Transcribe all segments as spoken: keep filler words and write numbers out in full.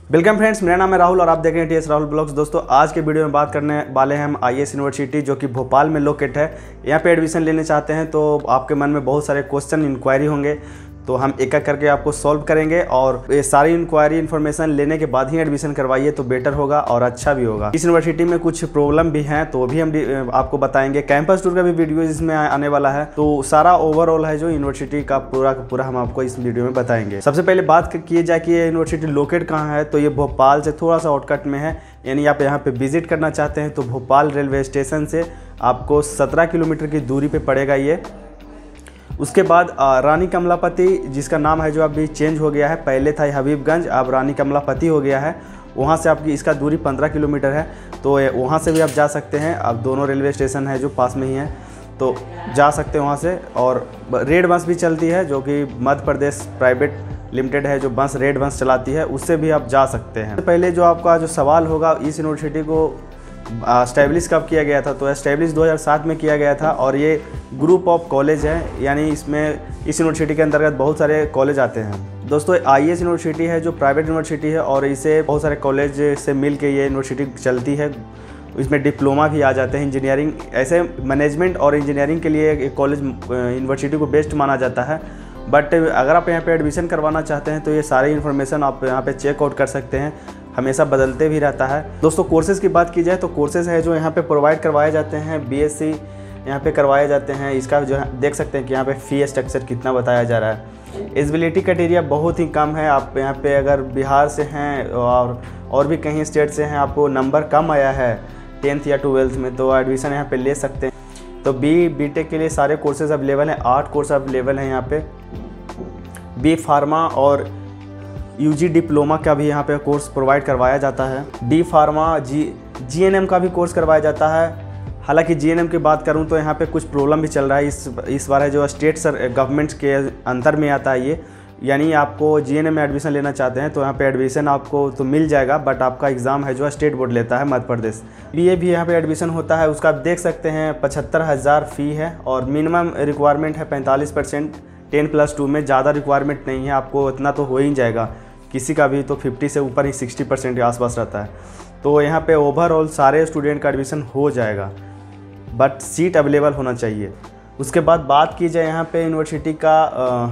Welcome friends, मेरा नाम है राहुल और आप देख रहे हैं टी एस राहुल ब्लॉग्स। दोस्तों, आज के वीडियो में बात करने वाले हैं हम आई एस यूनिवर्सिटी जो कि भोपाल में लोकेट है। यहाँ पे एडमिशन लेने चाहते हैं तो आपके मन में बहुत सारे क्वेश्चन इंक्वायरी होंगे, तो हम एक एक करके आपको सॉल्व करेंगे और ये सारी इंक्वायरी इन्फॉर्मेशन लेने के बाद ही एडमिशन करवाइए तो बेटर होगा और अच्छा भी होगा। इस यूनिवर्सिटी में कुछ प्रॉब्लम भी हैं तो भी हम आपको बताएंगे। कैंपस टूर का भी वीडियो इसमें आने वाला है, तो सारा ओवरऑल है जो यूनिवर्सिटी का पूरा का पूरा हम आपको इस वीडियो में बताएंगे। सबसे पहले बात की जाए कि ये यूनिवर्सिटी लोकेट कहाँ है, तो ये भोपाल से थोड़ा सा आउटकट में है। यानी आप यहाँ पे विजिट करना चाहते हैं तो भोपाल रेलवे स्टेशन से आपको सत्रह किलोमीटर की दूरी पे पड़ेगा ये। उसके बाद रानी कमलापति, जिसका नाम है जो अभी चेंज हो गया है, पहले था हबीबगंज, अब रानी कमलापति हो गया है। वहाँ से आपकी इसका दूरी पंद्रह किलोमीटर है, तो वहाँ से भी आप जा सकते हैं। अब दोनों रेलवे स्टेशन है जो पास में ही है, तो जा सकते हैं वहाँ से। और रेड बस भी चलती है जो कि मध्य प्रदेश प्राइवेट लिमिटेड है जो बस रेड बस चलाती है, उससे भी आप जा सकते हैं। पहले जो आपका जो सवाल होगा, इस यूनिवर्सिटी को एस्टैब्लिश कब किया गया था, तो एस्टैब्लिश दो हज़ार सात में किया गया था और ये ग्रुप ऑफ कॉलेज है। यानी इसमें इस यूनिवर्सिटी के अंतर्गत बहुत सारे कॉलेज आते हैं। दोस्तों, आई एस यूनिवर्सिटी है जो प्राइवेट यूनिवर्सिटी है और इसे बहुत सारे कॉलेज से मिल के ये यूनिवर्सिटी चलती है। इसमें डिप्लोमा भी आ जाते हैं, इंजीनियरिंग, ऐसे मैनेजमेंट और इंजीनियरिंग के लिए एक कॉलेज यूनिवर्सिटी को बेस्ट माना जाता है। बट अगर आप यहाँ पे एडमिशन करवाना चाहते हैं तो ये सारी इन्फॉर्मेशन आप यहाँ पे चेकआउट कर सकते हैं, हमेशा बदलते भी रहता है। दोस्तों, कोर्सेज़ की बात की जाए तो कोर्सेज़ है जो यहाँ पे प्रोवाइड करवाए जाते हैं। बीएससी यहाँ पे करवाए जाते हैं। इसका जो है देख सकते हैं कि यहाँ पे फ़ी स्ट्रक्चर कितना बताया जा रहा है। एलिजिबिलिटी क्राइटेरिया बहुत ही कम है। आप यहाँ पे अगर बिहार से हैं और और भी कहीं स्टेट से हैं, आपको नंबर कम आया है टेंथ या ट्वेल्थ में, तो एडमिशन यहाँ पे ले सकते हैं। तो बी बी टेक के लिए सारे कोर्सेज़ अवेलेबल हैं। आठ कोर्स अवेलेबल हैं यहाँ पे। बी फार्मा और यूजी डिप्लोमा का भी यहाँ पे कोर्स प्रोवाइड करवाया जाता है। डी फार्मा, जी जीएनएम का भी कोर्स करवाया जाता है। हालांकि जीएनएम की बात करूँ तो यहाँ पे कुछ प्रॉब्लम भी चल रहा है इस इस बार है जो स्टेट सर गवर्नमेंट के अंतर में आता है ये। यानी आपको जीएनएम में एडमिशन लेना चाहते हैं तो यहाँ पे एडमिशन आपको तो मिल जाएगा, बट आपका एग्ज़ाम है जो स्टेट बोर्ड लेता है मध्य प्रदेश। बीए भी यहाँ पे एडमिशन होता है, उसका आप देख सकते हैं पचहत्तर हज़ार फ़ी है और मिनिमम रिक्वायरमेंट है पैंतालीस परसेंट। टेन प्लस टू में ज़्यादा रिक्वायरमेंट नहीं है, आपको इतना तो हो ही जाएगा। किसी का भी तो पचास से ऊपर ही साठ परसेंट के आसपास रहता है। तो यहाँ पे ओवरऑल सारे स्टूडेंट का एडमिशन हो जाएगा, बट सीट अवेलेबल होना चाहिए। उसके बाद बात की जाए यहाँ पे यूनिवर्सिटी का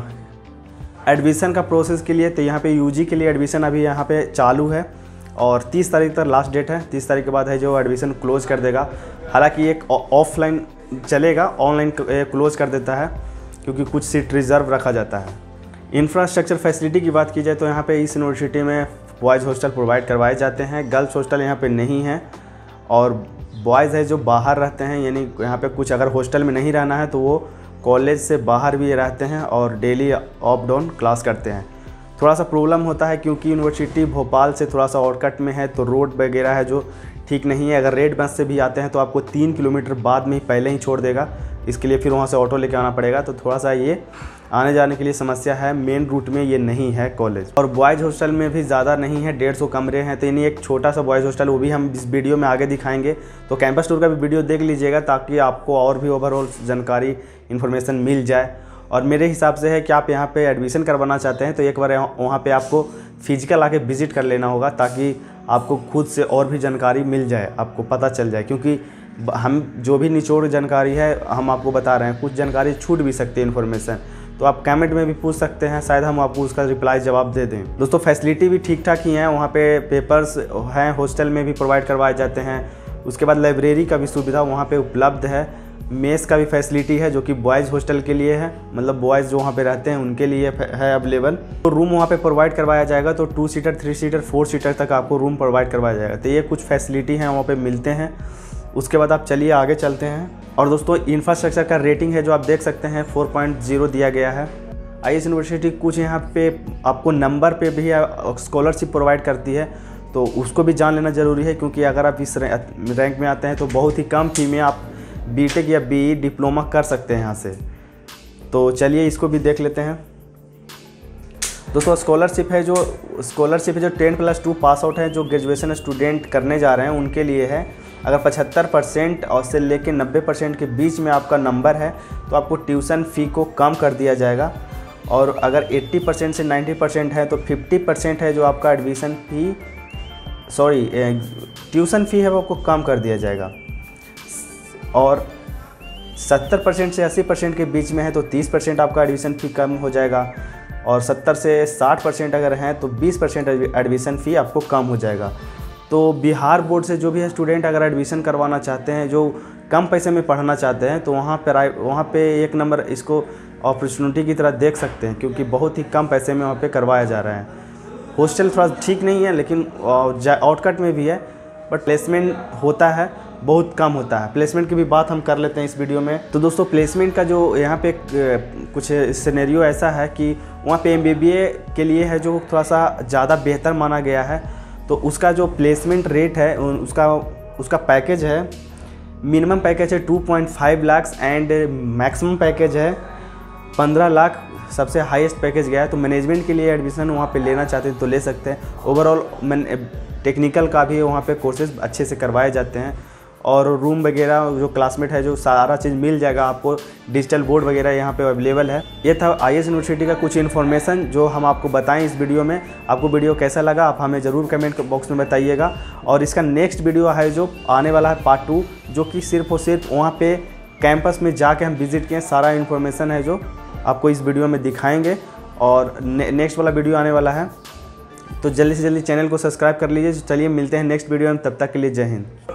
एडमिशन का प्रोसेस के लिए, तो यहाँ पे यूजी के लिए एडमिशन अभी यहाँ पे चालू है और तीस तारीख तक लास्ट डेट है। तीस तारीख के बाद है जो एडमिशन क्लोज कर देगा। हालाँकि एक ऑफलाइन चलेगा, ऑनलाइन क्लोज कर देता है क्योंकि कुछ सीट रिजर्व रखा जाता है। इंफ्रास्ट्रक्चर फैसिलिटी की बात की जाए तो यहाँ पे इस यूनिवर्सिटी में बॉयज़ हॉस्टल प्रोवाइड करवाए जाते हैं। गर्ल्स हॉस्टल यहाँ पे नहीं है और बॉयज़ है जो बाहर रहते हैं, यानी यहाँ पे कुछ अगर हॉस्टल में नहीं रहना है तो वो कॉलेज से बाहर भी रहते हैं और डेली अप डाउन क्लास करते हैं। थोड़ा सा प्रॉब्लम होता है क्योंकि यूनिवर्सिटी भोपाल से थोड़ा सा आउटकट में है, तो रोड वगैरह है जो ठीक नहीं है। अगर रेड बस से भी आते हैं तो आपको तीन किलोमीटर बाद में ही पहले ही छोड़ देगा, इसके लिए फिर वहाँ से ऑटो लेके आना पड़ेगा। तो थोड़ा सा ये आने जाने के लिए समस्या है। मेन रूट में ये नहीं है कॉलेज। और बॉयज़ हॉस्टल में भी ज़्यादा नहीं है, डेढ़ सौ कमरे हैं। तो यानी एक छोटा सा बॉयज़ हॉस्टल, वो भी हम इस वीडियो में आगे दिखाएंगे। तो कैंपस टूर का भी वीडियो देख लीजिएगा ताकि आपको और भी ओवरऑल जानकारी इन्फॉर्मेशन मिल जाए। और मेरे हिसाब से है कि आप यहाँ पे एडमिशन करवाना चाहते हैं तो एक बार वहाँ पे आपको फिजिकल आके विज़िट कर लेना होगा ताकि आपको खुद से और भी जानकारी मिल जाए, आपको पता चल जाए। क्योंकि हम जो भी निचोड़ जानकारी है हम आपको बता रहे हैं, कुछ जानकारी छूट भी सकती है इन्फॉर्मेशन, तो आप कमेंट में भी पूछ सकते हैं, शायद हम आपको उसका रिप्लाई जवाब दे दें। दोस्तों, फैसिलिटी भी ठीक ठाक ही हैं। वहाँ पे पेपर्स हैं, हॉस्टल में भी प्रोवाइड करवाए जाते हैं। उसके बाद लाइब्रेरी का भी सुविधा वहाँ पे उपलब्ध है। मेस का भी फैसिलिटी है जो कि बॉयज़ हॉस्टल के लिए है, मतलब बॉयज़ जो वहाँ पे रहते हैं उनके लिए है अवेलेबल। तो रूम वहाँ पे प्रोवाइड करवाया जाएगा, तो two seater, three seater, four seater तक आपको रूम प्रोवाइड करवाया जाएगा। तो ये कुछ फैसिलिटी हैं वहाँ पे मिलते हैं। उसके बाद आप चलिए आगे चलते हैं। और दोस्तों, इंफ्रास्ट्रक्चर का रेटिंग है जो आप देख सकते हैं फोर पॉइंट ज़ीरो दिया गया है। आई एस यूनिवर्सिटी कुछ यहाँ पे आपको नंबर पे भी स्कॉलरशिप प्रोवाइड करती है, तो उसको भी जान लेना ज़रूरी है। क्योंकि अगर आप इस रैंक में आते हैं तो बहुत ही कम फी में आप बीटेक या बीई डिप्लोमा कर सकते हैं यहाँ से। तो चलिए इसको भी देख लेते हैं। दोस्तों, स्कॉलरशिप है जो स्कॉलरशिप है जो ten plus two pass out है, जो ग्रेजुएशन स्टूडेंट करने जा रहे हैं उनके लिए है। अगर पचहत्तर परसेंट और से लेकर नब्बे परसेंट के बीच में आपका नंबर है तो आपको ट्यूशन फ़ी को कम कर दिया जाएगा। और अगर अस्सी परसेंट से नब्बे परसेंट है तो पचास परसेंट है जो आपका admission fee sorry tuition fee है वो आपको कम कर दिया जाएगा। और सत्तर परसेंट से अस्सी परसेंट के बीच में है तो तीस परसेंट आपका एडमिशन फ़ी कम हो जाएगा। और सत्तर से साठ परसेंट अगर हैं तो बीस परसेंट एडमिशन फ़ी आपको कम हो जाएगा। तो बिहार बोर्ड से जो भी है स्टूडेंट अगर एडमिशन करवाना चाहते हैं, जो कम पैसे में पढ़ना चाहते हैं, तो वहाँ पर वहाँ पे एक नंबर इसको अपॉर्चुनिटी की तरह देख सकते हैं, क्योंकि बहुत ही कम पैसे में वहाँ पे करवाया जा रहा है। हॉस्टल थोड़ा ठीक नहीं है लेकिन आउटकट में भी है, बट प्लेसमेंट होता है, बहुत कम होता है। प्लेसमेंट की भी बात हम कर लेते हैं इस वीडियो में। तो दोस्तों प्लेसमेंट का जो यहाँ पे कुछ सिनेरियो ऐसा है कि वहाँ पे एमबीबीए के लिए है जो थोड़ा सा ज़्यादा बेहतर माना गया है। तो उसका जो प्लेसमेंट रेट है उसका उसका पैकेज है, मिनिमम पैकेज है two point five lakh and maximum package है पंद्रह लाख, सबसे हाईएस्ट पैकेज गया है। तो मैनेजमेंट के लिए एडमिशन वहाँ पे लेना चाहते हैं तो ले सकते हैं। ओवरऑल टेक्निकल का भी वहाँ पे कोर्सेज अच्छे से करवाए जाते हैं, और रूम वगैरह जो क्लासमेट है जो सारा चीज़ मिल जाएगा आपको। डिजिटल बोर्ड वगैरह यहाँ पे अवेलेबल है। ये था आईएएस यूनिवर्सिटी का कुछ इन्फॉर्मेशन जो हम आपको बताएं इस वीडियो में। आपको वीडियो कैसा लगा आप हमें ज़रूर कमेंट बॉक्स में बताइएगा। और इसका नेक्स्ट वीडियो है जो आने वाला है पार्ट टू, जो कि सिर्फ और सिर्फ वहाँ पे कैंपस में जाके हम विज़िट किए, सारा इन्फॉर्मेशन है जो आपको इस वीडियो में दिखाएंगे। और ने, नेक्स्ट वाला वीडियो आने वाला है, तो जल्दी से जल्दी चैनल को सब्सक्राइब कर लीजिए। चलिए मिलते हैं नेक्स्ट वीडियो में, तब तक के लिए जय हिंद।